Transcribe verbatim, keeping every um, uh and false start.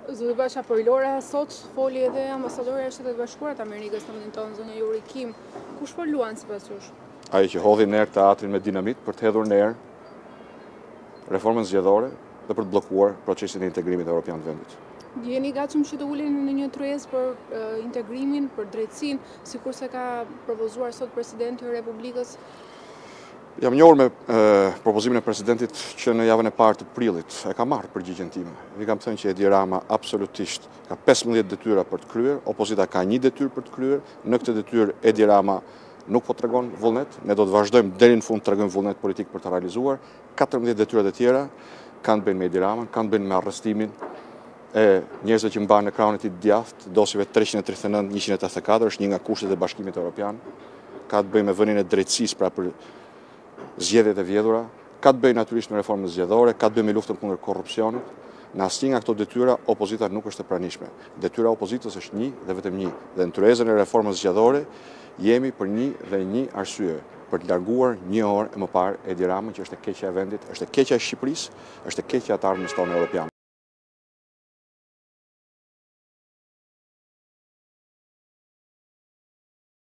Zoti Basha, por Lora sot foli edhe ambasadori e Shtetit Bashkuar të Amerikës në vendin tonë, zonja Juri Kim. Kush po luan sipas jush? Ai që hodhi në erë teatrin me dinamit për të hedhur në erë reformën zgjedhore dhe për të bllokuar procesin e integrimit evropian të vendit. Jeni gatshëm që të uleni në një tryezë për uh, integrimin, për drejtësinë, sikurse ka propozuar sot presidenti i Republikës? Jam njohur me e, propozimin e presidentit që në javën e parë të prillit e ka marrë përgjigjen time. I kam thënë që Edi Rama absolutisht ka pesëmbëdhjetë detyra për të kryer, opozita ka një detyrë për të kryer. Në këtë detyrë Edi Rama nuk po tregon vullnet, ne do të vazhdojmë deri në fund të tregojmë vullnet politik për të realizuar. katërmbëdhjetë detyrat e tjera kanë të bëjnë me Edi Ramën, kanë të bëjnë me arrestimin e njerëzve që mbahen në krahun e tij të djathtë, dosjeve tre tridhjetë e nëntë njëqind e tetëdhjetë e katër, është një nga kushtet e Bashkimit Evropian. Ka të bëjë me vënien e drejtësisë pra për zgjedhjet e vjedhura, ka të bëjë natyrisht me reformën zgjedhore, ka të bëjë me luftën kundër korrupsionit. Në asnjë nga këto detyra opozita nuk është e pranishme. Detyra e opozitës është një dhe vetëm një. Dhe në tryezën e reformës zgjedhore jemi për një dhe një arsye, për të larguar një orë e më parë Edi Ramën, që është e keqja e vendit, është e keqja e Shqipërisë, është e keqja e të ardhmës tonë europiane.